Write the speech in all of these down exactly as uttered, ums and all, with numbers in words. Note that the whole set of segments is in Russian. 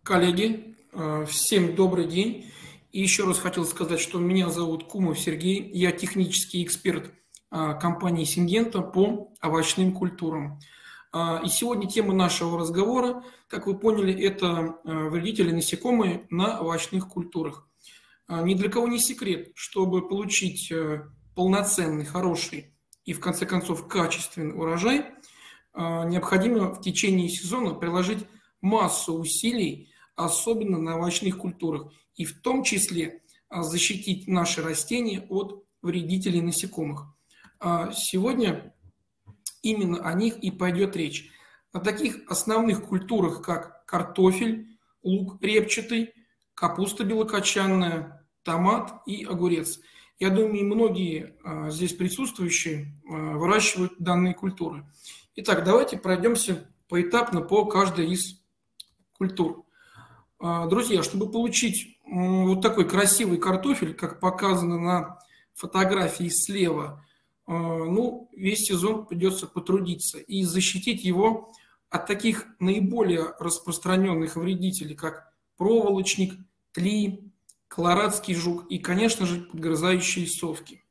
Коллеги, э, всем добрый день. И еще раз хотел сказать, что меня зовут Кумов Сергей, я технический эксперт э, компании Syngenta по овощным культурам. А, И сегодня тема нашего разговора, как вы поняли, это э, вредители насекомые на овощных культурах. А, Ни для кого не секрет, чтобы получить э, полноценный, хороший и, в конце концов, качественный урожай, э, необходимо в течение сезона приложить массу усилий, особенно на овощных культурах, и в том числе а, защитить наши растения от вредителей насекомых. А Сегодня именно о них и пойдет речь. О таких основных культурах, как картофель, лук репчатый, капуста белокочанная, томат и огурец. Я думаю, многие а, здесь присутствующие а, выращивают данные культуры. Итак, давайте пройдемся поэтапно по каждой из культур. Друзья, чтобы получить вот такой красивый картофель, как показано на фотографии слева, ну, весь сезон придется потрудиться и защитить его от таких наиболее распространенных вредителей, как проволочник, тли, колорадский жук и, конечно же, подгрызающие совки.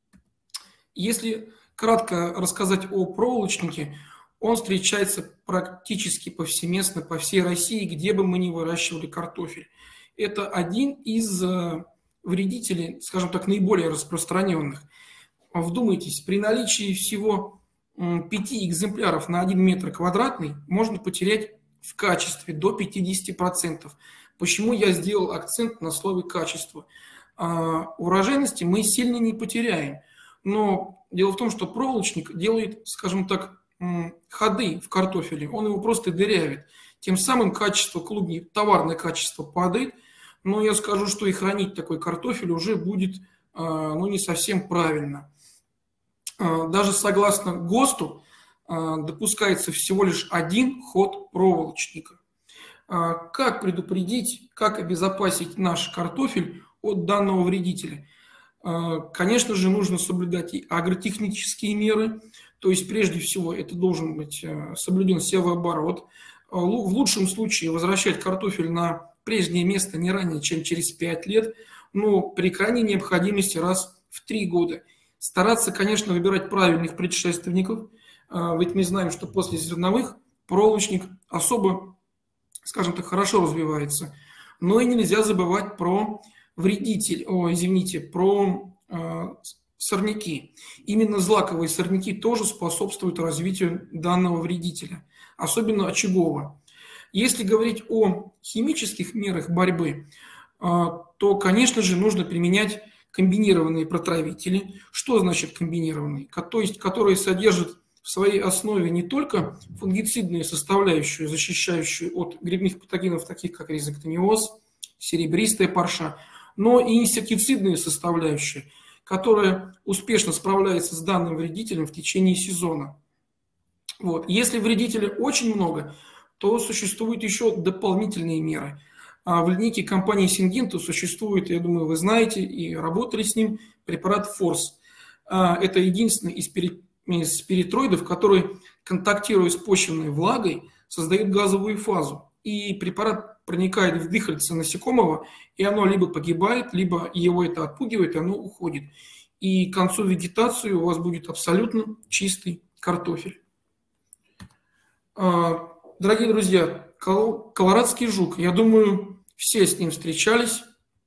Если кратко рассказать о проволочнике, он встречается практически повсеместно по всей России, где бы мы ни выращивали картофель. Это один из вредителей, скажем так, наиболее распространенных. Вдумайтесь, при наличии всего пяти экземпляров на один метр квадратный можно потерять в качестве до пятидесяти процентов. Почему я сделал акцент на слове «качество»? Урожайности мы сильно не потеряем, но дело в том, что проволочник делает, скажем так, ходы в картофеле, он его просто дырявит. Тем самым качество клубней, товарное качество падает, но я скажу, что и хранить такой картофель уже будет ну, не совсем правильно. Даже согласно ГОСТу допускается всего лишь один ход проволочника. Как предупредить, как обезопасить наш картофель от данного вредителя? Конечно же, нужно соблюдать и агротехнические меры, то есть прежде всего это должен быть соблюден севооборот. В лучшем случае возвращать картофель на прежнее место не ранее, чем через пять лет, но при крайней необходимости раз в три года. Стараться, конечно, выбирать правильных предшественников, ведь мы знаем, что после зерновых проволочник особо, скажем так, хорошо развивается. Но и нельзя забывать про вредитель, о, извините, про э, сорняки. Именно злаковые сорняки тоже способствуют развитию данного вредителя, особенно очагового. Если говорить о химических мерах борьбы, э, то, конечно же, нужно применять комбинированные протравители. Что значит комбинированные? То есть, которые содержат в своей основе не только фунгицидную составляющую, защищающую от грибных патогенов, таких как ризоктониоз, серебристая парша, но и инсектицидные составляющие, которая успешно справляется с данным вредителем в течение сезона. Вот. Если вредителя очень много, то существуют еще дополнительные меры. В линейке компании Syngenta существует, я думаю, вы знаете и работали с ним, препарат Форс. Это единственный из перитроидов, который, контактируя с почвенной влагой, создает газовую фазу. И препарат проникает в дыхальце насекомого, и оно либо погибает, либо его это отпугивает, и оно уходит. И к концу вегетации у вас будет абсолютно чистый картофель. Дорогие друзья, колорадский жук, я думаю, все с ним встречались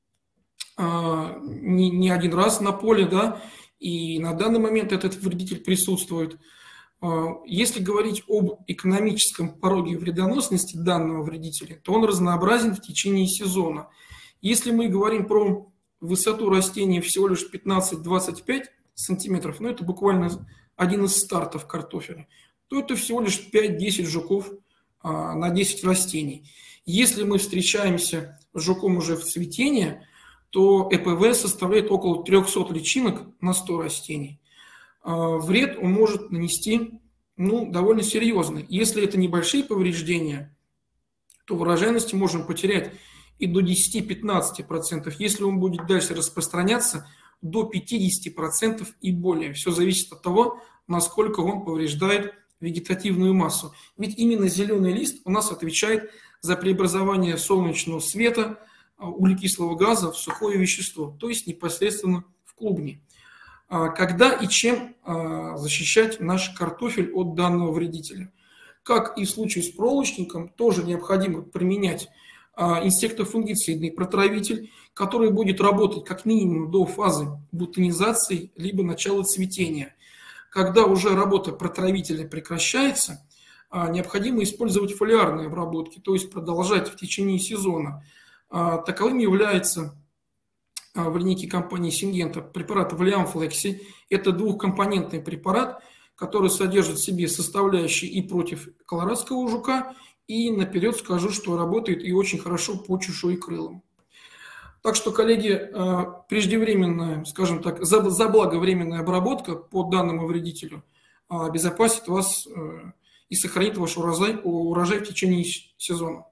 не, не один раз на поле, да, и на данный момент этот вредитель присутствует. Если говорить об экономическом пороге вредоносности данного вредителя, то он разнообразен в течение сезона. Если мы говорим про высоту растения всего лишь пятнадцать-двадцать пять сантиметров, ну это буквально один из стартов картофеля, то это всего лишь пять-десять жуков а, на десять растений. Если мы встречаемся с жуком уже в цветении, то ЭПВ составляет около трехсот личинок на сто растений. Вред он может нанести ну, довольно серьезный. Если это небольшие повреждения, то в урожайности можем потерять и до десяти-пятнадцати процентов. Если он будет дальше распространяться, до пятидесяти процентов и более. Все зависит от того, насколько он повреждает вегетативную массу. Ведь именно зеленый лист у нас отвечает за преобразование солнечного света, углекислого газа в сухое вещество, то есть непосредственно в клубни. Когда и чем защищать наш картофель от данного вредителя? Как и в случае с проволочником, тоже необходимо применять инсектофунгицидный протравитель, который будет работать как минимум до фазы бутонизации либо начала цветения. Когда уже работа протравителя прекращается, необходимо использовать фолиарные обработки, то есть продолжать в течение сезона. Таковым является в линейке компании Syngenta препарат Валиам-Флекси. Это двухкомпонентный препарат, который содержит в себе составляющие и против колорадского жука, и наперед скажу, что работает и очень хорошо по чешуекрылым. Так что, коллеги, преждевременная, скажем так, заблаговременная обработка по данному вредителю обезопасит вас и сохранит ваш урожай, урожай в течение сезона.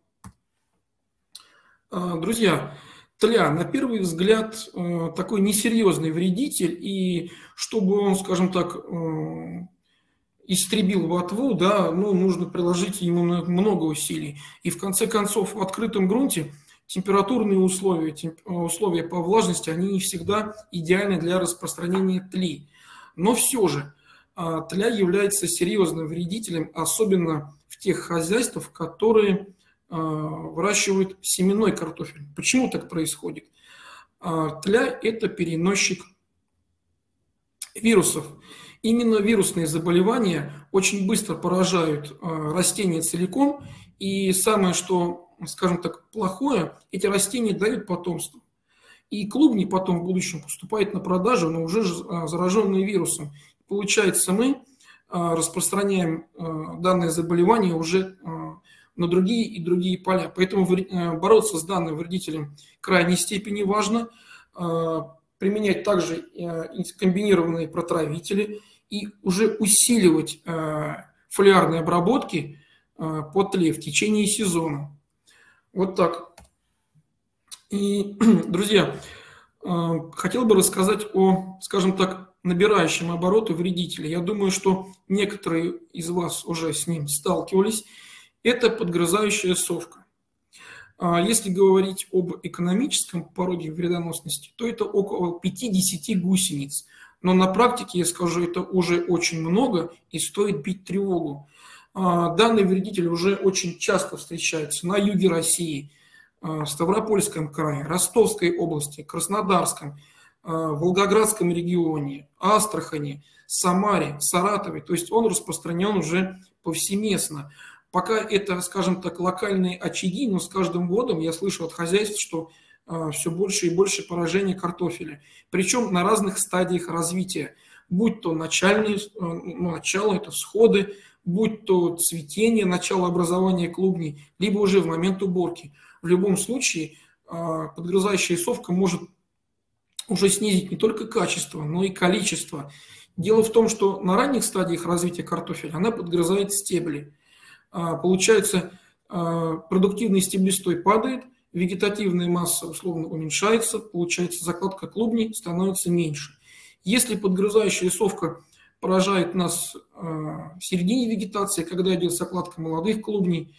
Друзья, тля, на первый взгляд, такой несерьезный вредитель, и чтобы он, скажем так, истребил ботву, да, ну, нужно приложить ему много усилий. И в конце концов, в открытом грунте температурные условия, темп, условия по влажности, они не всегда идеальны для распространения тли. Но все же тля является серьезным вредителем, особенно в тех хозяйствах, которые выращивают семенной картофель. Почему так происходит? Тля – это переносчик вирусов. Именно вирусные заболевания очень быстро поражают растения целиком, и самое, что, скажем так, плохое, эти растения дают потомство. И клубни потом в будущем поступают на продажу, но уже зараженные вирусом. Получается, мы распространяем данное заболевание уже на другие и другие поля. Поэтому бороться с данным вредителем в крайней степени важно. Применять также комбинированные протравители и уже усиливать фолиарные обработки по тле в течение сезона. Вот так. И, друзья, хотел бы рассказать о, скажем так, набирающем обороты вредителя. Я думаю, что некоторые из вас уже с ним сталкивались. Это подгрызающая совка. Если говорить об экономическом пороге вредоносности, то это около пятидесяти гусениц. Но на практике, я скажу, это уже очень много и стоит бить тревогу. Данный вредитель уже очень часто встречается на юге России, в Ставропольском крае, Ростовской области, Краснодарском, Волгоградском регионе, Астрахани, Самаре, Саратове. То есть он распространен уже повсеместно. Пока это, скажем так, локальные очаги, но с каждым годом я слышу от хозяйств, что э, все больше и больше поражений картофеля. Причем на разных стадиях развития. Будь то начальные, э, ну, начало, это всходы, будь то цветение, начало образования клубней, либо уже в момент уборки. В любом случае э, подгрызающая совка может уже снизить не только качество, но и количество. Дело в том, что на ранних стадиях развития картофеля она подгрызает стебли. Получается, продуктивный стеблестой падает, вегетативная масса условно уменьшается, получается, закладка клубней становится меньше. Если подгрызающая совка поражает нас в середине вегетации, когда идет закладка молодых клубней,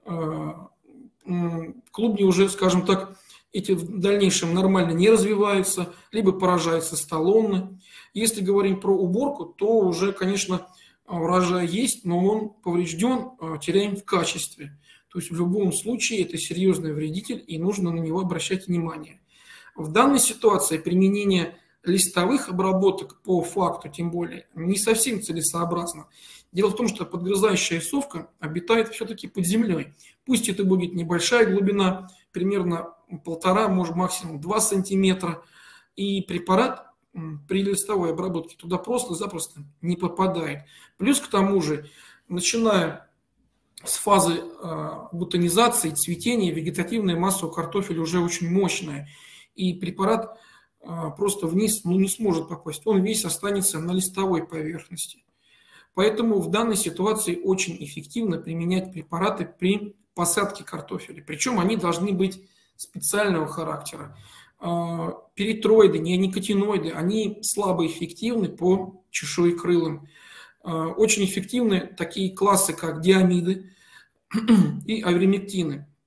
клубни уже, скажем так, эти в дальнейшем нормально не развиваются, либо поражаются столонно. Если говорим про уборку, то уже, конечно, урожай есть, но он поврежден, теряем в качестве. То есть в любом случае это серьезный вредитель, и нужно на него обращать внимание. В данной ситуации применение листовых обработок по факту, тем более, не совсем целесообразно. Дело в том, что подгрызающая совка обитает все-таки под землей. Пусть это будет небольшая глубина, примерно полтора, может максимум два сантиметра, и препарат при листовой обработке туда просто-запросто не попадает. Плюс к тому же, начиная с фазы э, бутонизации, цветения, вегетативная масса у картофеля уже очень мощная. И препарат э, просто вниз ну, не сможет попасть. Он весь останется на листовой поверхности. Поэтому в данной ситуации очень эффективно применять препараты при посадке картофеля. Причем они должны быть специального характера. Перитроиды, неоникотиноиды, они слабоэффективны по чешуекрылым. Очень эффективны такие классы, как диамиды и авермектины.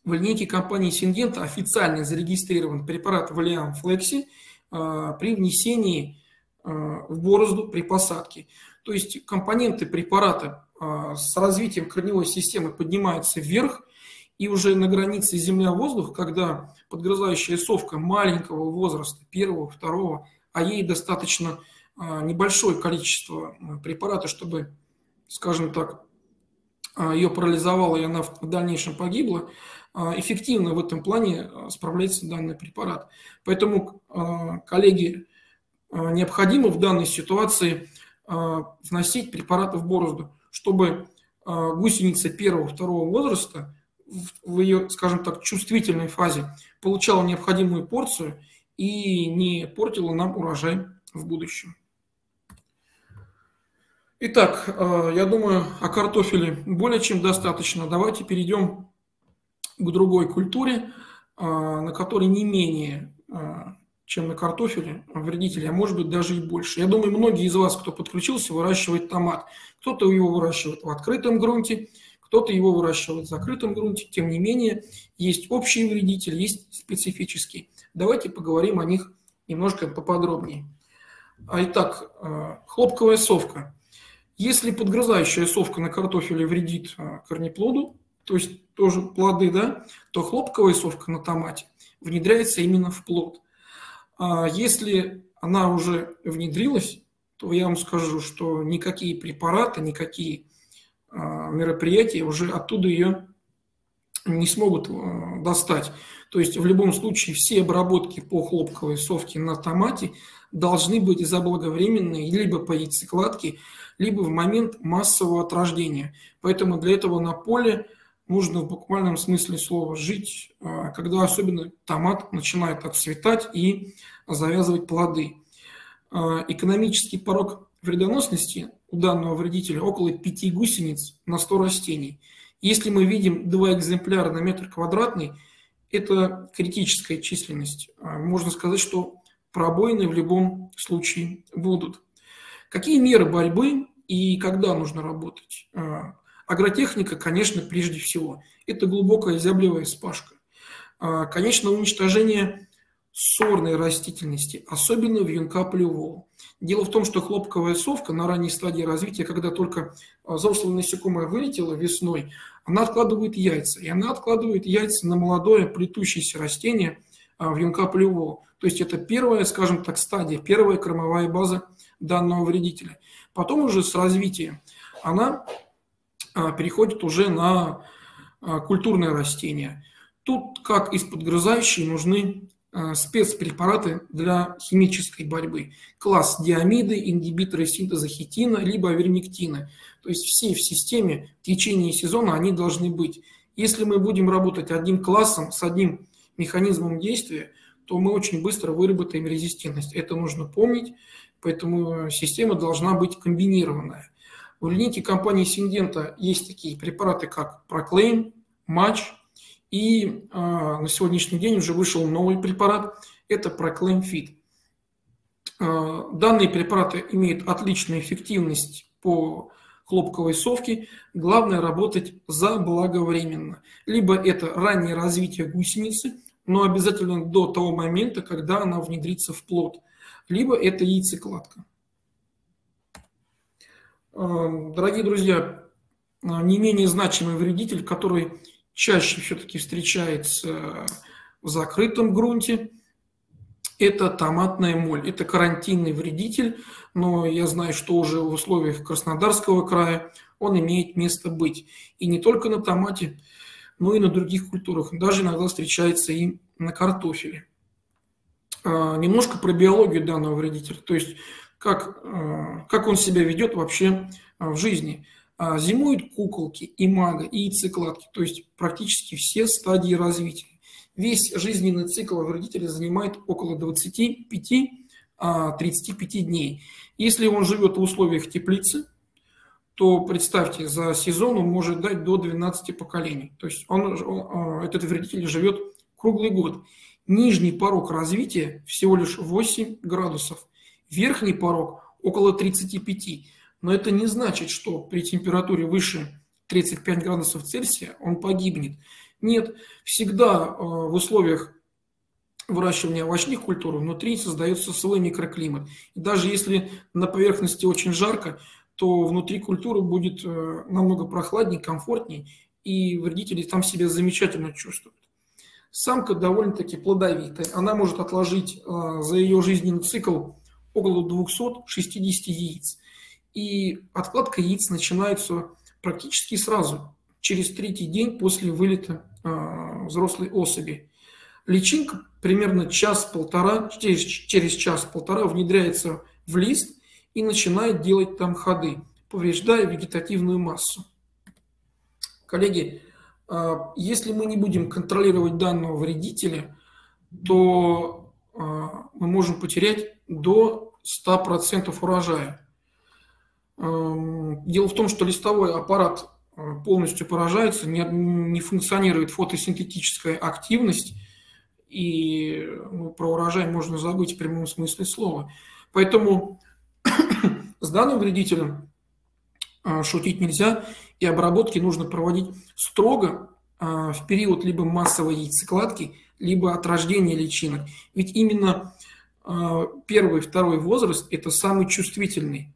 в линейке компании Syngenta официально зарегистрирован препарат Valium Flexi при внесении в борозду при посадке. То есть компоненты препарата с развитием корневой системы поднимаются вверх, и уже на границе земля-воздух, когда подгрызающая совка маленького возраста, первого, второго, а ей достаточно небольшое количество препарата, чтобы, скажем так, ее парализовало, и она в дальнейшем погибла, эффективно в этом плане справляется данный препарат. Поэтому, коллеги, необходимо в данной ситуации вносить препараты в борозду, чтобы гусеница первого-второго возраста в ее, скажем так, чувствительной фазе получала необходимую порцию и не портила нам урожай в будущем. Итак, я думаю, о картофеле более чем достаточно. Давайте перейдем к другой культуре, на которой не менее, чем на картофеле, вредителей, а может быть даже и больше. Я думаю, многие из вас, кто подключился, выращивает томат. Кто-то его выращивает в открытом грунте, кто-то его выращивает в закрытом грунте. Тем не менее, есть общие вредители, есть специфические. Давайте поговорим о них немножко поподробнее. Итак, хлопковая совка. Если подгрызающая совка на картофеле вредит корнеплоду, то есть тоже плоды, да, то хлопковая совка на томате внедряется именно в плод. А если она уже внедрилась, то я вам скажу, что никакие препараты, никакие мероприятия уже оттуда ее не смогут достать. То есть в любом случае все обработки по хлопковой совке на томате должны быть заблаговременные либо по яйцекладке, либо в момент массового отрождения. Поэтому для этого на поле нужно в буквальном смысле слова жить, когда особенно томат начинает отцветать и завязывать плоды. Экономический порог вредоносности у данного вредителя около пяти гусениц на сто растений. Если мы видим два экземпляра на метр квадратный, это критическая численность. Можно сказать, что пробоины в любом случае будут. Какие меры борьбы и когда нужно работать? Агротехника, конечно, прежде всего. Это глубокая зяблевая вспашка. Конечно, уничтожение сорной растительности, особенно вьюнка полевого. Дело в том, что хлопковая совка на ранней стадии развития, когда только взрослое насекомое вылетело весной, она откладывает яйца. И она откладывает яйца на молодое плетущееся растение вьюнка полевого. То есть это первая, скажем так, стадия, первая кормовая база данного вредителя. Потом уже с развитием она переходит уже на культурные растения. Тут, как и с подгрызающей, нужны спецпрепараты для химической борьбы. Класс диамиды, ингибиторы синтеза хитина, либо авермектина. То есть все в системе в течение сезона они должны быть. Если мы будем работать одним классом, с одним механизмом действия, то мы очень быстро выработаем резистентность. Это нужно помнить, поэтому система должна быть комбинированная. В линейке компании Syngenta есть такие препараты, как Proclaim, Match, и э, на сегодняшний день уже вышел новый препарат, это Proclaim Fit. Э, данные препараты имеют отличную эффективность по хлопковой совке, главное работать заблаговременно. Либо это раннее развитие гусеницы, но обязательно до того момента, когда она внедрится в плод, либо это яйцекладка. Дорогие друзья, не менее значимый вредитель, который чаще все-таки встречается в закрытом грунте, это томатная моль. Это карантинный вредитель, но я знаю, что уже в условиях Краснодарского края он имеет место быть. И не только на томате, но и на других культурах. Даже иногда встречается и на картофеле. Немножко про биологию данного вредителя, то есть как, как он себя ведет вообще в жизни. Зимуют куколки, имага и яйцекладки, то есть практически все стадии развития. Весь жизненный цикл вредителя занимает около двадцати пяти — тридцати пяти дней. Если он живет в условиях теплицы, то представьте, за сезон он может дать до двенадцати поколений. То есть он, этот вредитель живет круглый год. Нижний порог развития всего лишь восемь градусов, верхний порог около тридцати пяти. Но это не значит, что при температуре выше тридцати пяти градусов Цельсия он погибнет. Нет, всегда в условиях выращивания овощных культур внутри создается свой микроклимат. И даже если на поверхности очень жарко, то внутри культуры будет намного прохладнее, комфортнее, и вредители там себя замечательно чувствуют. Самка довольно-таки плодовитая. Она может отложить за ее жизненный цикл около двухсот шестидесяти яиц. И откладка яиц начинается практически сразу, через третий день после вылета взрослой особи. Личинка примерно час-полтора, через, через час-полтора внедряется в лист и начинает делать там ходы, повреждая вегетативную массу. Коллеги, если мы не будем контролировать данного вредителя, то мы можем потерять до ста процентов урожая. Дело в том, что листовой аппарат полностью поражается, не, не функционирует фотосинтетическая активность, и ну, про урожай можно забыть в прямом смысле слова. Поэтому с данным вредителем шутить нельзя, и обработки нужно проводить строго в период либо массовой яйцекладки, либо от рождения личинок. Ведь именно первый, второй возраст – это самый чувствительный.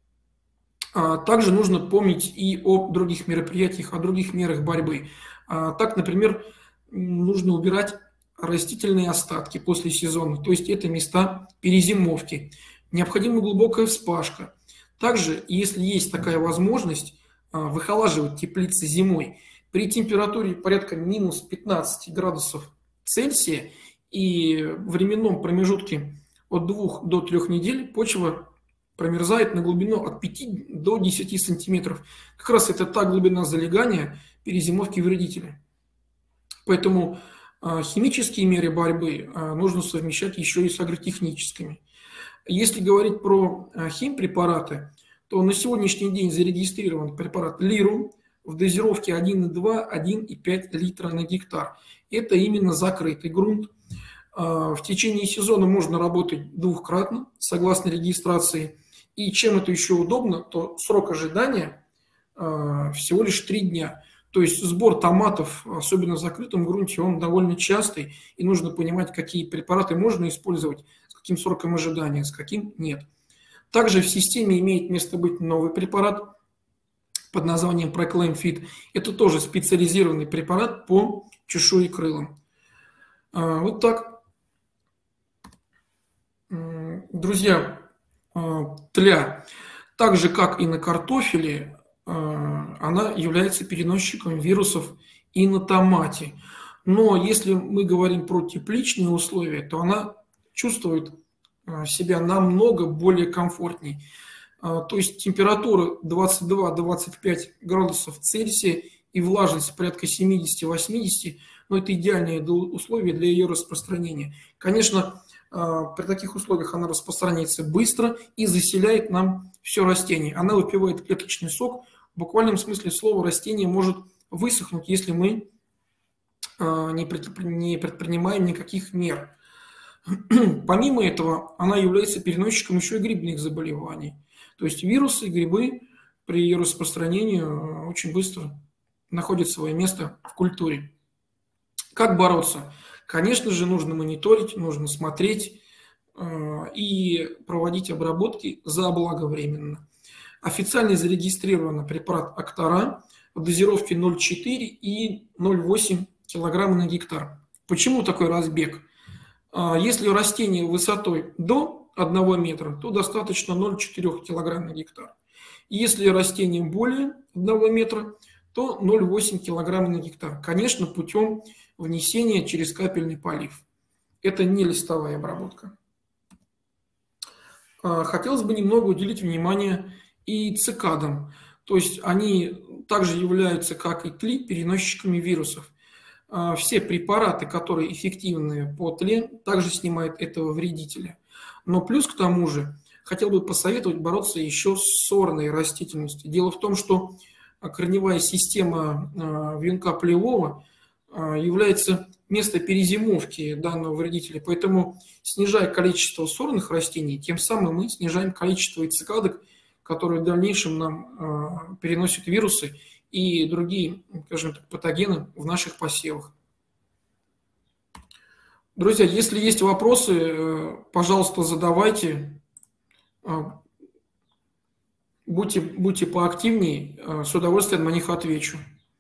Также нужно помнить и о других мероприятиях, о других мерах борьбы. Так, например, нужно убирать растительные остатки после сезона, то есть это места перезимовки. Необходима глубокая вспашка. Также, если есть такая возможность, выхолаживать теплицы зимой при температуре порядка минус пятнадцати градусов Цельсия и временном промежутке от двух до трех недель почва промерзает на глубину от пяти до десяти сантиметров. Как раз это та глубина залегания перезимовки вредителя. Поэтому химические меры борьбы нужно совмещать еще и с агротехническими. Если говорить про химпрепараты, то на сегодняшний день зарегистрирован препарат Лирум в дозировке один и два — один и пять литра на гектар. Это именно закрытый грунт. В течение сезона можно работать двухкратно, согласно регистрации. И чем это еще удобно, то срок ожидания всего лишь три дня. То есть сбор томатов, особенно в закрытом грунте, он довольно частый, и нужно понимать, какие препараты можно использовать, с каким сроком ожидания, с каким нет. Также в системе имеет место быть новый препарат под названием Proclaim Fit. Это тоже специализированный препарат по чешуекрылым. Вот так. Друзья, тля, так же как и на картофеле, она является переносчиком вирусов и на томате. Но если мы говорим про тепличные условия, то она чувствует себя намного более комфортней. То есть температура двадцать два — двадцать пять градусов Цельсия и влажность порядка семидесяти-восьмидесяти, но это идеальные условия для ее распространения. Конечно, при таких условиях она распространяется быстро и заселяет нам все растение. Она выпивает клеточный сок. В буквальном смысле слова растение может высохнуть, если мы не предпринимаем никаких мер. Помимо этого, она является переносчиком еще и грибных заболеваний. То есть вирусы, грибы при ее распространении очень быстро находят свое место в культуре. Как бороться? Конечно же, нужно мониторить, нужно смотреть и проводить обработки заблаговременно. Официально зарегистрирован препарат Актара в дозировке ноль целых четыре и ноль целых восемь килограмма на гектар. Почему такой разбег? Если растение высотой до одного метра, то достаточно ноль целых четыре килограмма на гектар. Если растение более одного метра, то ноль целых восемь килограмма на гектар. Конечно, путем внесения через капельный полив. Это не листовая обработка. Хотелось бы немного уделить внимание и цикадам. То есть они также являются, как и тли, переносчиками вирусов. Все препараты, которые эффективны по тле, также снимают этого вредителя. Но плюс к тому же хотел бы посоветовать бороться еще с сорной растительностью. Дело в том, что корневая система вьюнка полевого является местом перезимовки данного вредителя. Поэтому, снижая количество сорных растений, тем самым мы снижаем количество цикадок, которые в дальнейшем нам переносят вирусы и другие, скажем так, патогены в наших посевах. Друзья, если есть вопросы, пожалуйста, задавайте. Будьте, будьте поактивнее, с удовольствием на них отвечу.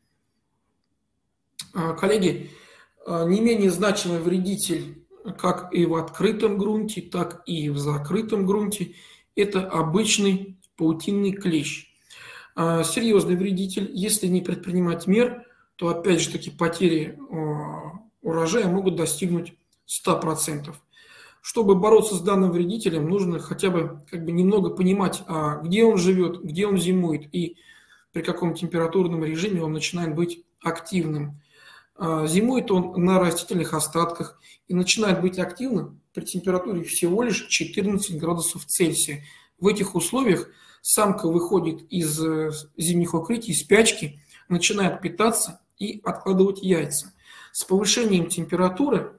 Коллеги, не менее значимый вредитель, как и в открытом грунте, так и в закрытом грунте, это обычный паутинный клещ. Серьезный вредитель. Если не предпринимать мер, то опять же таки потери урожая могут достигнуть ста процентов. Чтобы бороться с данным вредителем, нужно хотя бы, как бы немного понимать, где он живет, где он зимует и при каком температурном режиме он начинает быть активным. Зимует он на растительных остатках и начинает быть активным при температуре всего лишь четырнадцать градусов Цельсия. В этих условиях самка выходит из зимних укрытий, спячки, начинает питаться и откладывать яйца. С повышением температуры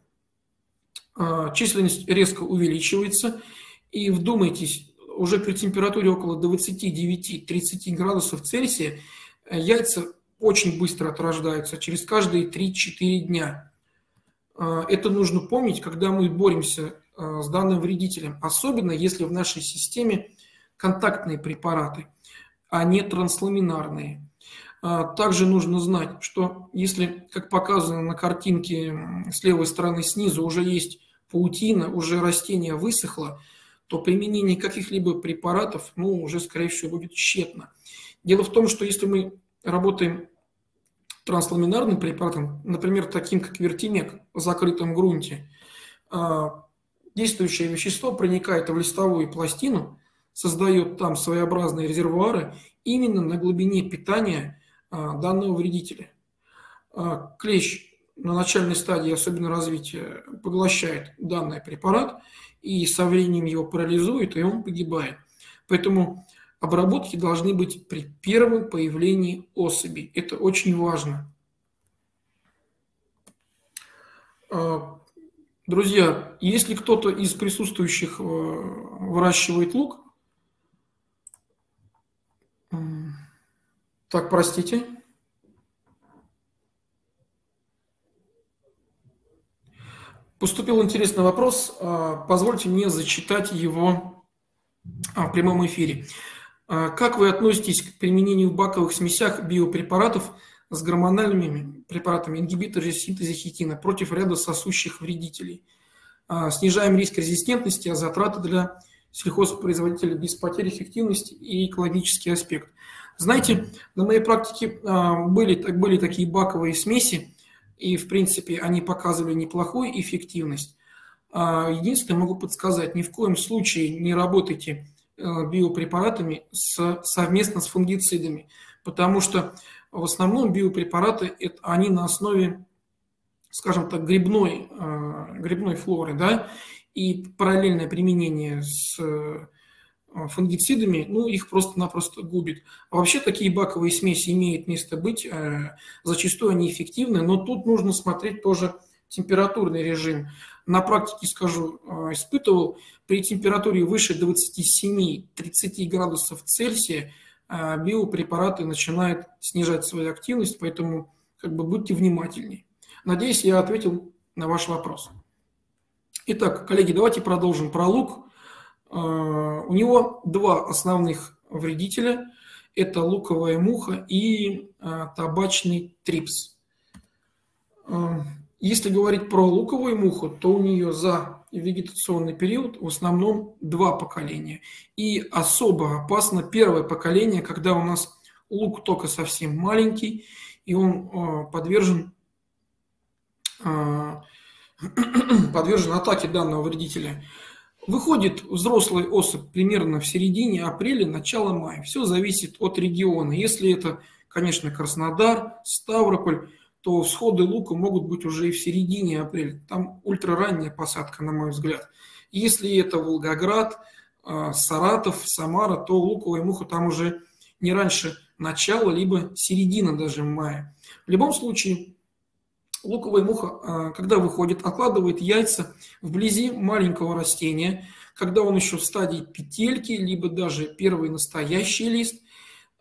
численность резко увеличивается, и вдумайтесь, уже при температуре около двадцати девяти — тридцати градусов Цельсия яйца очень быстро отрождаются, через каждые три-четыре дня. Это нужно помнить, когда мы боремся с данным вредителем, особенно если в нашей системе контактные препараты, а не трансламинарные. Также нужно знать, что если, как показано на картинке с левой стороны снизу, уже есть паутина, уже растение высохло, то применение каких-либо препаратов, ну, уже, скорее всего, будет тщетно. Дело в том, что если мы работаем трансламинарным препаратом, например, таким как вертимек в закрытом грунте, действующее вещество проникает в листовую пластину, создает там своеобразные резервуары именно на глубине питания данного вредителя. Клещ на начальной стадии, особенно развития, поглощает данный препарат и со временем его парализует, и он погибает. Поэтому обработки должны быть при первом появлении особи. Это очень важно. Друзья, если кто-то из присутствующих выращивает лук, так, простите. Поступил интересный вопрос. Позвольте мне зачитать его в прямом эфире. Как вы относитесь к применению в баковых смесях биопрепаратов с гормональными препаратами, ингибиторы синтеза хитина против ряда сосущих вредителей? Снижаем риск резистентности, а затраты для сельхозпроизводителей без потери эффективности и экологический аспект. Знаете, на моей практике были, были такие баковые смеси, и, в принципе, они показывали неплохую эффективность. Единственное, могу подсказать, ни в коем случае не работайте биопрепаратами с, совместно с фунгицидами, потому что в основном биопрепараты, это, они на основе, скажем так, грибной, грибной флоры, да, и параллельное применение с фунгицидами, ну, их просто-напросто губит. А вообще такие баковые смеси имеют место быть, зачастую они эффективны, но тут нужно смотреть тоже температурный режим. На практике, скажу, испытывал, при температуре выше двадцати семи — тридцати градусов Цельсия биопрепараты начинают снижать свою активность, поэтому как бы будьте внимательнее. Надеюсь, я ответил на ваш вопрос. Итак, коллеги, давайте продолжим про лук. У него два основных вредителя. Это луковая муха и табачный трипс. Если говорить про луковую муху, то у нее за вегетационный период в основном два поколения. И особо опасно первое поколение, когда у нас лук только совсем маленький, и он подвержен, подвержен атаке данного вредителя. Выходит взрослый особь примерно в середине апреля, начало мая. Все зависит от региона. Если это, конечно, Краснодар, Ставрополь, то всходы лука могут быть уже и в середине апреля. Там ультраранняя посадка, на мой взгляд. Если это Волгоград, Саратов, Самара, то луковая муха там уже не раньше начала, либо середина даже мая. В любом случае, луковая муха, когда выходит, откладывает яйца вблизи маленького растения, когда он еще в стадии петельки, либо даже первый настоящий лист.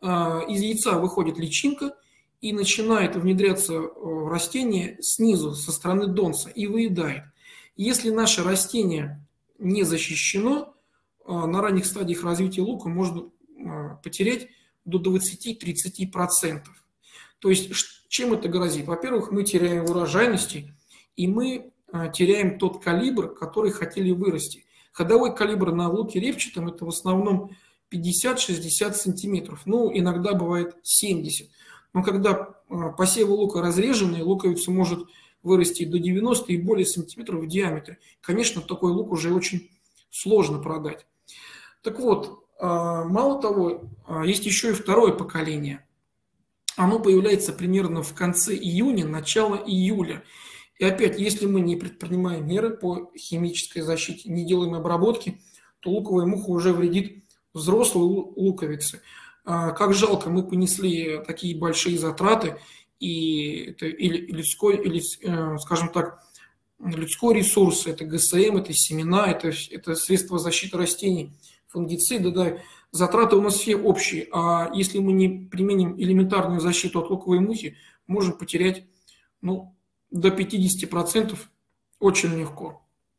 из яйца выходит личинка и начинает внедряться в растение снизу, со стороны донца, и выедает. Если наше растение не защищено, на ранних стадиях развития лука можно потерять до двадцати-тридцати процентов. То есть, чем это грозит? Во-первых, мы теряем урожайности, и мы теряем тот калибр, который хотели вырасти. Ходовой калибр на луке репчатом – это в основном пятьдесят-шестьдесят сантиметров, ну, иногда бывает семьдесят. Но когда посевы лука разреженные, луковица может вырасти до девяноста и более сантиметров в диаметре. Конечно, такой лук уже очень сложно продать. Так вот, мало того, есть еще и второе поколение. Оно появляется примерно в конце июня, начало июля. И опять, если мы не предпринимаем меры по химической защите, не делаем обработки, то луковая муха уже вредит взрослой луковице. Как жалко, мы понесли такие большие затраты, и это и людской, или, скажем так, людской ресурс, это ГСМ, это семена, это, это средства защиты растений, фунгициды, да, затраты у нас все общие, а если мы не применим элементарную защиту от луковой мухи, можем потерять, ну, до пятидесяти процентов очень легко.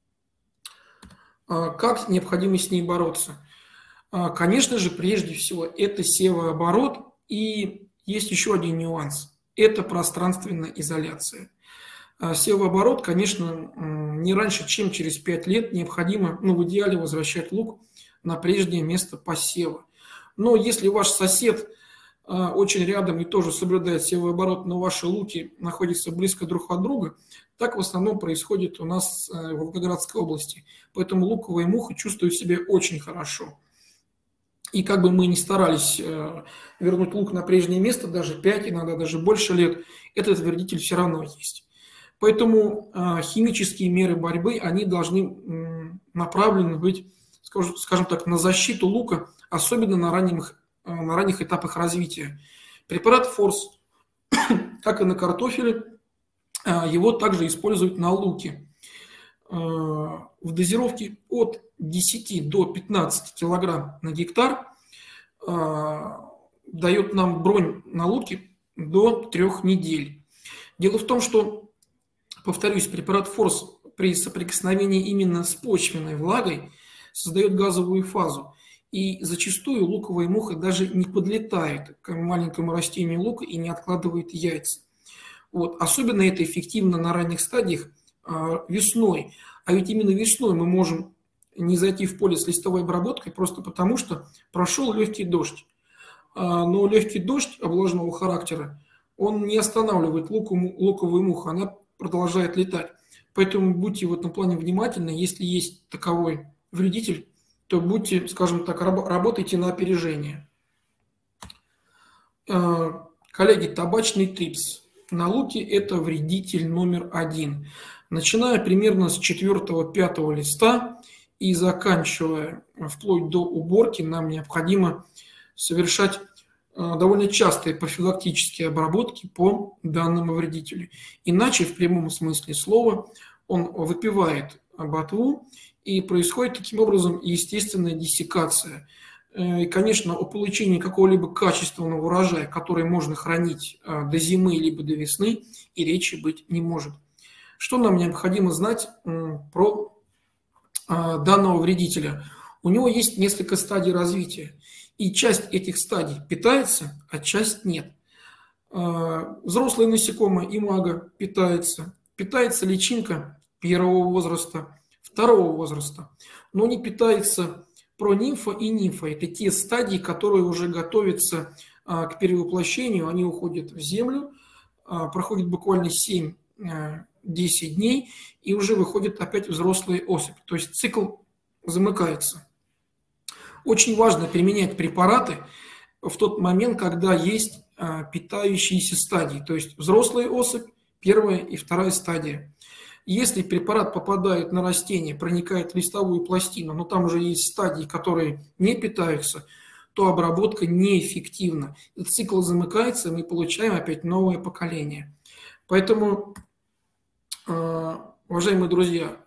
Как необходимо с ней бороться? Конечно же, прежде всего, это севооборот, и есть еще один нюанс – это пространственная изоляция. Севооборот, конечно, не раньше, чем через пять лет необходимо, ну, в идеале возвращать лук на прежнее место посева. Но если ваш сосед очень рядом и тоже соблюдает севооборот, но ваши луки находятся близко друг от друга, так в основном происходит у нас в Волгоградской области. Поэтому луковая муха чувствует себя очень хорошо. И как бы мы ни старались вернуть лук на прежнее место, даже пять, иногда даже больше лет, этот вредитель все равно есть. Поэтому химические меры борьбы, они должны направлены быть, скажем так, на защиту лука, особенно на ранних, на ранних этапах развития. Препарат Форс, как и на картофеле, его также используют на луке. В дозировке от десяти до пятнадцати килограмм на гектар дает нам бронь на луке до трех недель. Дело в том, что, повторюсь, препарат Форс при соприкосновении именно с почвенной влагой создает газовую фазу. И зачастую луковая муха даже не подлетает к маленькому растению лука и не откладывает яйца. Вот. Особенно это эффективно на ранних стадиях весной. А ведь именно весной мы можем не зайти в поле с листовой обработкой просто потому, что прошел легкий дождь. Но легкий дождь облажного характера, он не останавливает луковую муху, она продолжает летать. Поэтому будьте в этом плане внимательны. Если есть таковой вредитель, то будьте, скажем так, работайте на опережение. Коллеги, табачный трипс на луке – это вредитель номер один. Начиная примерно с четвёртого-пятого листа и заканчивая вплоть до уборки, нам необходимо совершать довольно частые профилактические обработки по данному вредителю. Иначе, в прямом смысле слова, он выпивает ботву, и происходит таким образом естественная диссекация. И, конечно, о получении какого-либо качественного урожая, который можно хранить до зимы либо до весны, и речи быть не может. Что нам необходимо знать про данного вредителя? У него есть несколько стадий развития, и часть этих стадий питается, а часть нет. Взрослые насекомые, имага, питается. Питается личинка первого возраста, второго возраста. Но не питается пронимфа и нимфа. Это те стадии, которые уже готовятся к перевоплощению. Они уходят в землю, проходит буквально семь-десять дней, и уже выходят опять взрослые особи. То есть цикл замыкается. Очень важно применять препараты в тот момент, когда есть питающиеся стадии. То есть взрослая особь, первая и вторая стадия. Если препарат попадает на растение, проникает в листовую пластину, но там уже есть стадии, которые не питаются, то обработка неэффективна. Цикл замыкается, и мы получаем опять новое поколение. Поэтому, уважаемые друзья,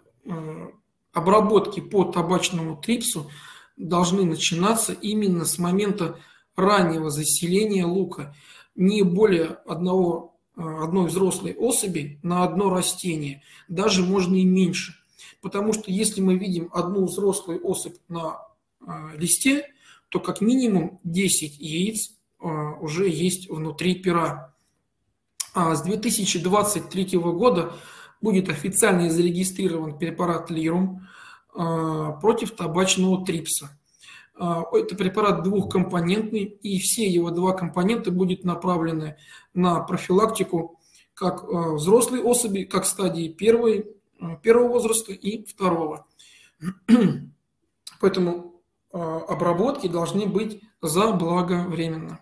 обработки по табачному трипсу должны начинаться именно с момента раннего заселения лука не более одного, одной взрослой особи на одно растение, даже можно и меньше. Потому что если мы видим одну взрослую особь на листе, то как минимум десять яиц уже есть внутри пера. А с две тысячи двадцать третьего года будет официально зарегистрирован препарат Лирум против табачного трипса. Это препарат двухкомпонентный, и все его два компонента будут направлены на профилактику как взрослой особи, как стадии первой, первого возраста и второго. Поэтому обработки должны быть заблаговременно.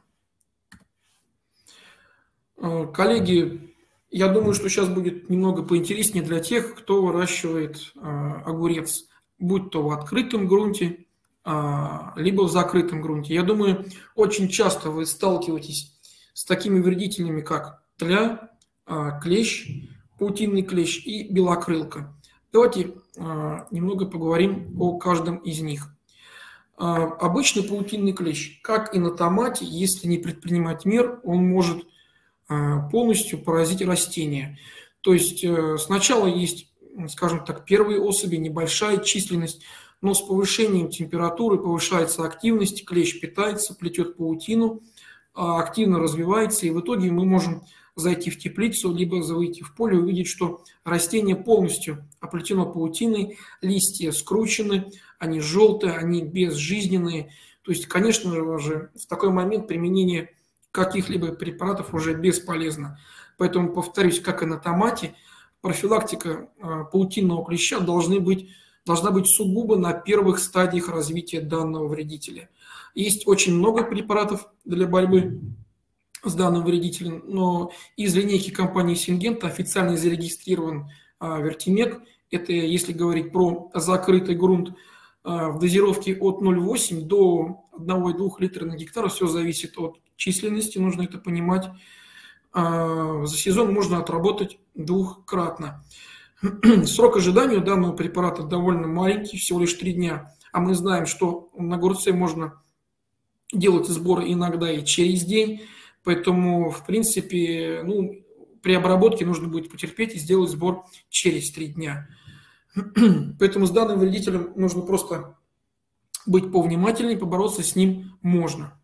Коллеги, я думаю, что сейчас будет немного поинтереснее для тех, кто выращивает огурец, будь то в открытом грунте, либо в закрытом грунте. Я думаю, очень часто вы сталкиваетесь с такими вредителями, как тля, клещ, паутинный клещ и белокрылка. Давайте немного поговорим о каждом из них. Обычный паутинный клещ, как и на томате, если не предпринимать мер, он может полностью поразить растения. То есть сначала есть, скажем так, первые особи, небольшая численность, но с повышением температуры повышается активность, клещ питается, плетет паутину, активно развивается, и в итоге мы можем зайти в теплицу, либо выйти в поле и увидеть, что растение полностью оплетено паутиной, листья скручены, они желтые, они безжизненные. То есть, конечно же, в такой момент применение каких-либо препаратов уже бесполезно. Поэтому, повторюсь, как и на томате, профилактика паутинного клеща должны быть, должна быть сугубо на первых стадиях развития данного вредителя. Есть очень много препаратов для борьбы с данным вредителем, но из линейки компании Syngenta официально зарегистрирован Vertimec. Это, если говорить про закрытый грунт, в дозировке от ноль целых восемь десятых до одного и двух литров на гектар. Все зависит от численности, нужно это понимать. За сезон можно отработать двухкратно. Срок ожидания данного препарата довольно маленький, всего лишь три дня. А мы знаем, что на огурце можно делать сбор иногда и через день. Поэтому, в принципе, ну, при обработке нужно будет потерпеть и сделать сбор через три дня. Поэтому с данным вредителем нужно просто быть повнимательнее, побороться с ним можно.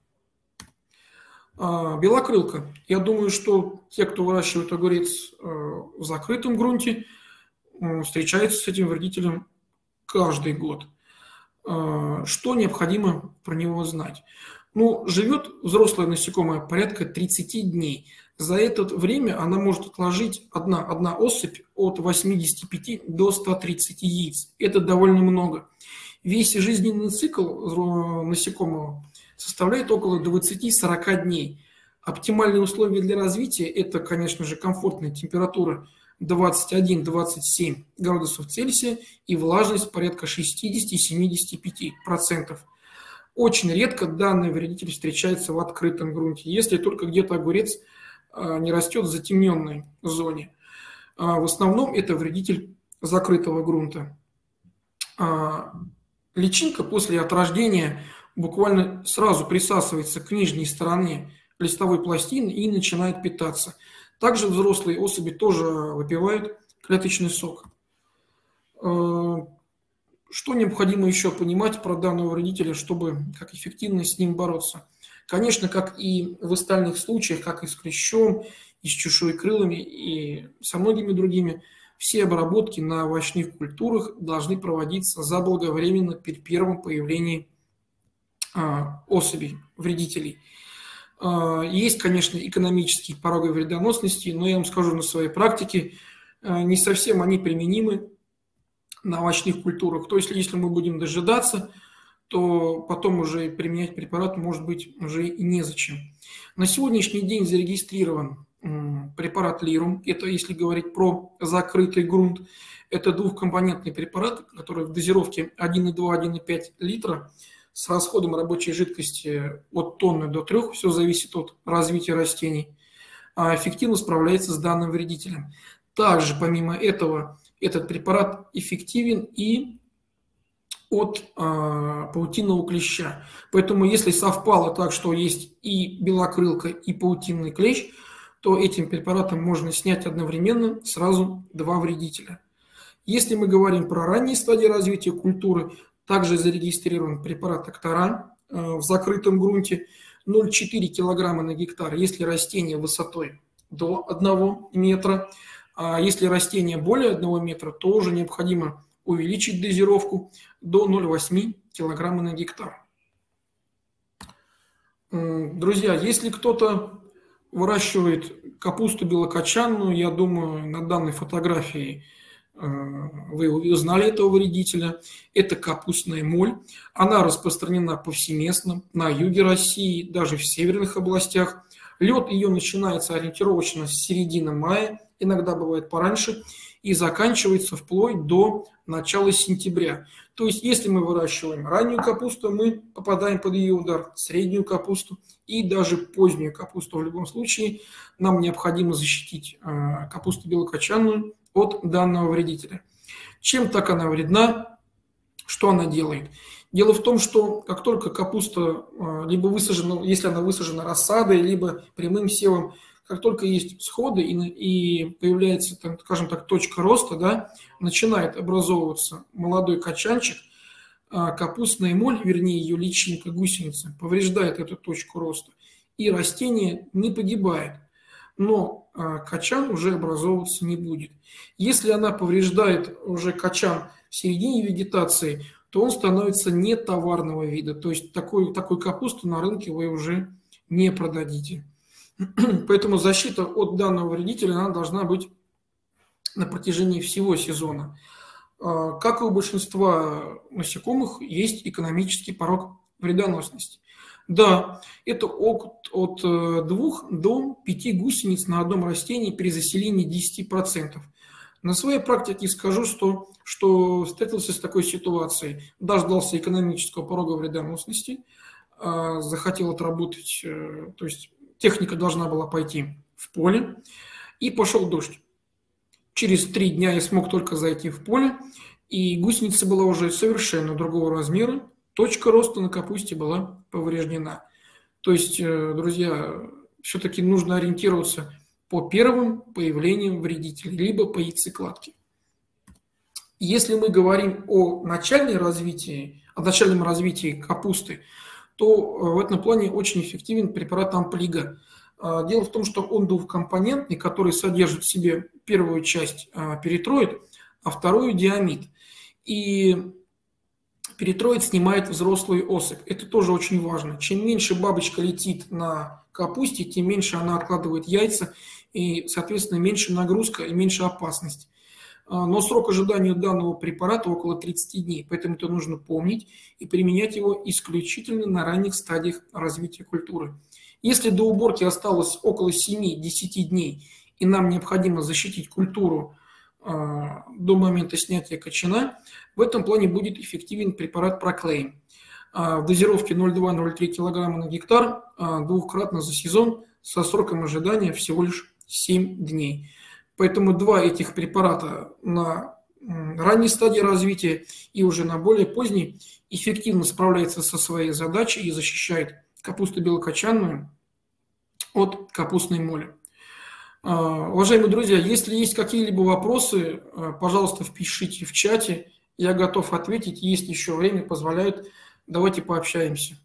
Белокрылка. Я думаю, что те, кто выращивает огурец в закрытом грунте, встречаются с этим вредителем каждый год. Что необходимо про него знать? Ну, живет взрослое насекомое порядка тридцати дней. За это время она может отложить одна, одна особь от восьмидесяти пяти до ста тридцати яиц. Это довольно много. Весь жизненный цикл насекомого составляет около двадцати-сорока дней. Оптимальные условия для развития – это, конечно же, комфортная температура двадцать один — двадцать семь градусов Цельсия и влажность порядка шестидесяти-семидесяти пяти процентов. Очень редко данный вредитель встречается в открытом грунте, если только где-то огурец не растет в затемненной зоне. В основном это вредитель закрытого грунта. Личинка после отрождения буквально сразу присасывается к нижней стороне листовой пластины и начинает питаться. Также взрослые особи тоже выпивают клеточный сок. Что необходимо еще понимать про данного вредителя, чтобы как эффективно с ним бороться? Конечно, как и в остальных случаях, как и с клещом, и с чешуекрылыми, и со многими другими, все обработки на овощных культурах должны проводиться заблаговременно при первом появлении а, особей, вредителей. А, есть, конечно, экономические пороги вредоносности, но я вам скажу на своей практике, а, не совсем они применимы на овощных культурах. То есть, если мы будем дожидаться, то потом уже применять препарат может быть уже и незачем. На сегодняшний день зарегистрирован препарат Лирум. Это, если говорить про закрытый грунт, это двухкомпонентный препарат, который в дозировке один и два — один и пять литра с расходом рабочей жидкости от тонны до трех, все зависит от развития растений, эффективно справляется с данным вредителем. Также, помимо этого, этот препарат эффективен и от а, паутинного клеща. Поэтому если совпало так, что есть и белокрылка, и паутинный клещ, то этим препаратом можно снять одновременно сразу два вредителя. Если мы говорим про ранние стадии развития культуры, также зарегистрирован препарат Акторан в закрытом грунте ноль целых четыре десятых килограмма на гектар, если растение высотой до одного метра. А если растение более одного метра, то уже необходимо увеличить дозировку до ноль целых восемь десятых килограмма на гектар. Друзья, если кто-то выращивает капусту белокочанную, я думаю, на данной фотографии вы узнали этого вредителя. Это капустная моль. Она распространена повсеместно на юге России, даже в северных областях. Лед ее начинается ориентировочно с середины мая, иногда бывает пораньше, и заканчивается вплоть до начала сентября. То есть, если мы выращиваем раннюю капусту, мы попадаем под ее удар, среднюю капусту и даже позднюю капусту. В любом случае, нам необходимо защитить капусту белокочанную от данного вредителя. Чем так она вредна? Что она делает? Дело в том, что как только капуста либо высажена, если она высажена рассадой, либо прямым севом, как только есть всходы и, и появляется, так, скажем так, точка роста, да, начинает образовываться молодой качанчик, капустная моль, вернее ее личинка, гусеница, повреждает эту точку роста, и растение не погибает, но качан уже образовываться не будет. Если она повреждает уже качан в середине вегетации, то он становится не товарного вида, то есть такой, такой капусту на рынке вы уже не продадите. Поэтому защита от данного вредителя она должна быть на протяжении всего сезона. Как и у большинства насекомых, есть экономический порог вредоносности. Да, это от, от двух до пяти гусениц на одном растении при заселении десяти процентов. На своей практике скажу, что, что встретился с такой ситуацией, дождался экономического порога вредоносности, захотел отработать, то есть техника должна была пойти в поле, и пошел дождь. Через три дня я смог только зайти в поле, и гусеница была уже совершенно другого размера, точка роста на капусте была повреждена. То есть, друзья, все-таки нужно ориентироваться по первым появлениям вредителей, либо по яйцекладке. Если мы говорим о начальном развитии, о начальном развитии капусты, то в этом плане очень эффективен препарат Амплига. Дело в том, что он двухкомпонентный, который содержит в себе первую часть перитроид, а вторую диамид. И перитроид снимает взрослую особь. Это тоже очень важно. Чем меньше бабочка летит на капусте, тем меньше она откладывает яйца, и, соответственно, меньше нагрузка и меньше опасность. Но срок ожидания данного препарата около тридцати дней, поэтому это нужно помнить и применять его исключительно на ранних стадиях развития культуры. Если до уборки осталось около семи-десяти дней, и нам необходимо защитить культуру э, до момента снятия кочана, в этом плане будет эффективен препарат Проклейм. Э, в дозировке ноль целых два — ноль целых три килограмма на гектар э, двухкратно за сезон со сроком ожидания всего лишь семь дней. Поэтому два этих препарата на ранней стадии развития и уже на более поздней эффективно справляются со своей задачей и защищает капусту белокочанную от капустной моли. Уважаемые друзья, если есть какие-либо вопросы, пожалуйста, впишите в чате. Я готов ответить. Если еще время позволяет, давайте пообщаемся.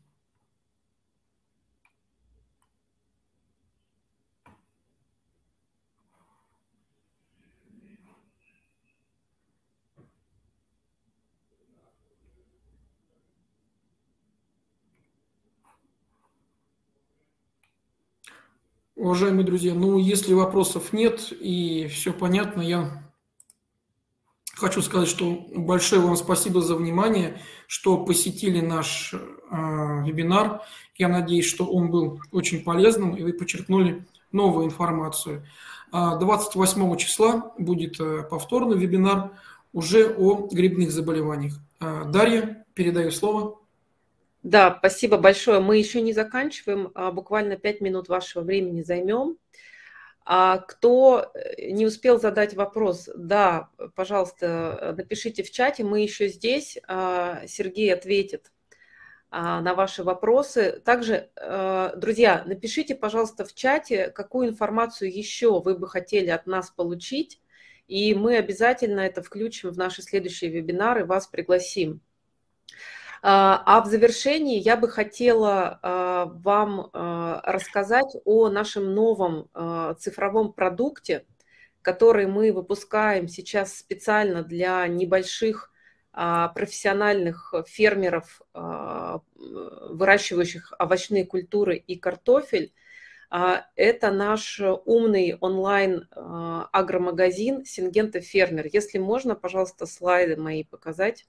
Уважаемые друзья, ну, если вопросов нет и все понятно, я хочу сказать, что большое вам спасибо за внимание, что посетили наш э, вебинар. Я надеюсь, что он был очень полезным, и вы почерпнули новую информацию. двадцать восьмого числа будет повторный вебинар уже о грибных заболеваниях. Дарья, передаю слово. Да, спасибо большое. Мы еще не заканчиваем, буквально пять минут вашего времени займем. А кто не успел задать вопрос, да, пожалуйста, напишите в чате, мы еще здесь, Сергей ответит на ваши вопросы. Также, друзья, напишите, пожалуйста, в чате, какую информацию еще вы бы хотели от нас получить, и мы обязательно это включим в наши следующие вебинары, вас пригласим. А в завершении я бы хотела вам рассказать о нашем новом цифровом продукте, который мы выпускаем сейчас специально для небольших профессиональных фермеров, выращивающих овощные культуры и картофель. Это наш умный онлайн-агромагазин «Сингента Фермер». Если можно, пожалуйста, слайды мои показать.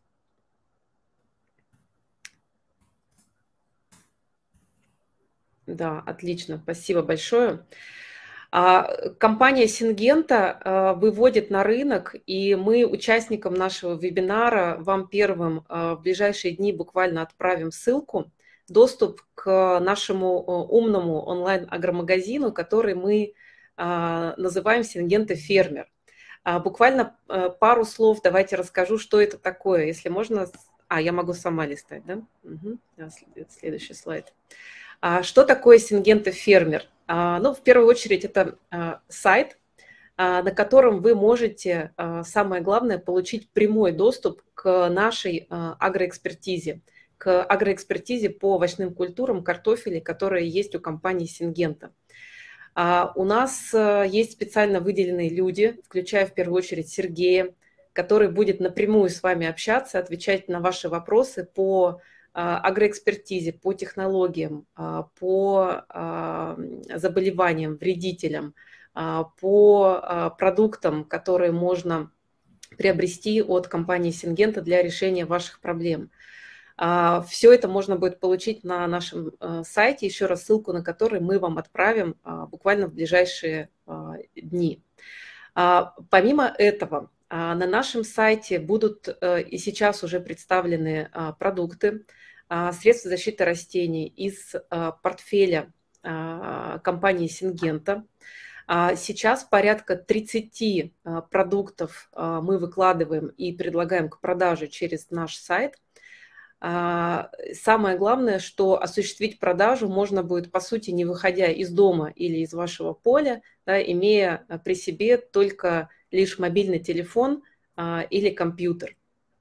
Да, отлично, спасибо большое. Компания «Сингента» выводит на рынок, и мы участникам нашего вебинара вам первым в ближайшие дни буквально отправим ссылку, доступ к нашему умному онлайн-агромагазину, который мы называем «Сингента Фермер». Буквально пару слов давайте расскажу, что это такое, если можно. А, я могу сама листать, да? Угу. Следующий слайд. Что такое «Сингента Фермер»? Ну, в первую очередь, это сайт, на котором вы можете, самое главное, получить прямой доступ к нашей агроэкспертизе, к агроэкспертизе по овощным культурам, картофелю, которые есть у компании «Сингента». У нас есть специально выделенные люди, включая в первую очередь Сергея, который будет напрямую с вами общаться, отвечать на ваши вопросы по агроэкспертизе, по технологиям, по заболеваниям, вредителям, по продуктам, которые можно приобрести от компании «Сингента» для решения ваших проблем. Все это можно будет получить на нашем сайте, еще раз ссылку на который мы вам отправим буквально в ближайшие дни. Помимо этого, на нашем сайте будут и сейчас уже представлены продукты, средства защиты растений из портфеля компании «Сингента». Сейчас порядка тридцати продуктов мы выкладываем и предлагаем к продаже через наш сайт. Самое главное, что осуществить продажу можно будет, по сути, не выходя из дома или из вашего поля, да, имея при себе только лишь мобильный телефон или компьютер.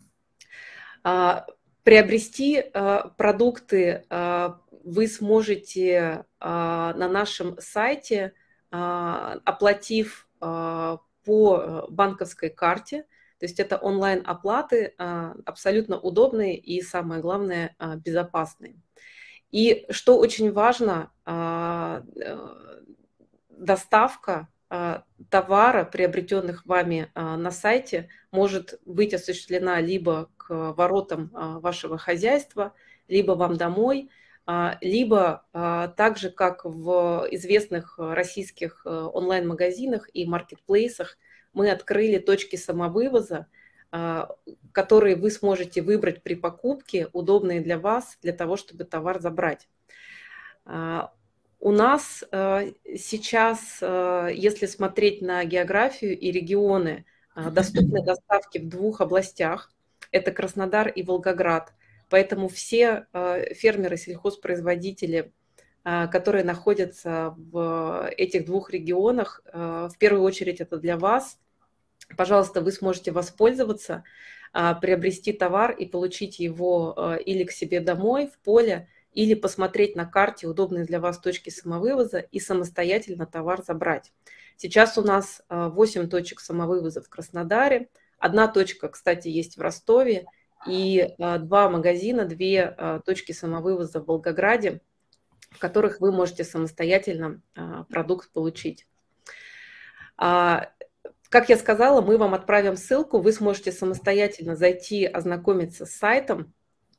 Приобрести продукты вы сможете на нашем сайте, оплатив по банковской карте. То есть это онлайн-оплаты, абсолютно удобные и, самое главное, безопасные. И что очень важно, доставка товара, приобретенных вами на сайте, может быть осуществлена либо к воротам вашего хозяйства, либо вам домой, либо так же, как в известных российских онлайн-магазинах и маркетплейсах, мы открыли точки самовывоза, которые вы сможете выбрать при покупке, удобные для вас, для того, чтобы товар забрать. У нас сейчас, если смотреть на географию и регионы, доступны доставки в двух областях. Это Краснодар и Волгоград. Поэтому все фермеры, сельхозпроизводители, которые находятся в этих двух регионах, в первую очередь это для вас. Пожалуйста, вы сможете воспользоваться, приобрести товар и получить его или к себе домой, в поле, или посмотреть на карте удобные для вас точки самовывоза и самостоятельно товар забрать. Сейчас у нас восемь точек самовывоза в Краснодаре, одна точка, кстати, есть в Ростове, и два магазина, две точки самовывоза в Волгограде, в которых вы можете самостоятельно продукт получить. Как я сказала, мы вам отправим ссылку, вы сможете самостоятельно зайти, ознакомиться с сайтом,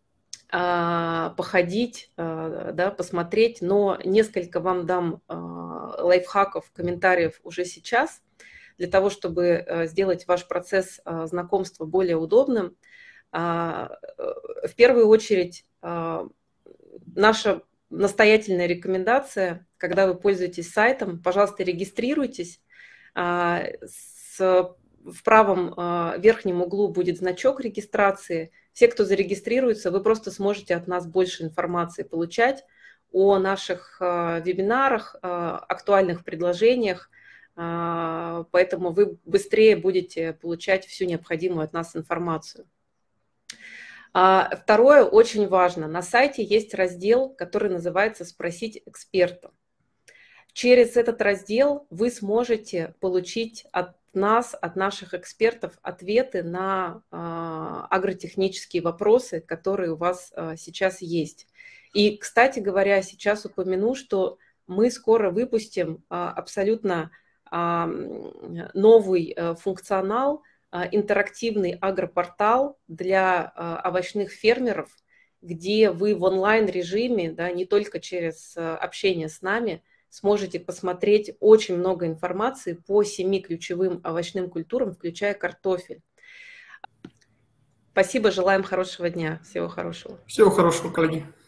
походить, да, посмотреть, но несколько вам дам лайфхаков, комментариев уже сейчас, для того, чтобы сделать ваш процесс знакомства более удобным. В первую очередь, наша настоятельная рекомендация когда вы пользуетесь сайтом, пожалуйста, регистрируйтесь. С, в правом верхнем углу будет значок регистрации. Все, кто зарегистрируется, вы просто сможете от нас больше информации получать о наших вебинарах, актуальных предложениях, поэтому вы быстрее будете получать всю необходимую от нас информацию. Второе, очень важно, на сайте есть раздел, который называется «Спросить эксперта». Через этот раздел вы сможете получить от нас, от наших экспертов, ответы на агротехнические вопросы, которые у вас сейчас есть. И, кстати говоря, сейчас упомяну, что мы скоро выпустим абсолютно новый функционал, интерактивный агропортал для овощных фермеров, где вы в онлайн-режиме, да, не только через общение с нами, сможете посмотреть очень много информации по семи ключевым овощным культурам, включая картофель. Спасибо, желаем хорошего дня. Всего хорошего. Всего хорошего, коллеги.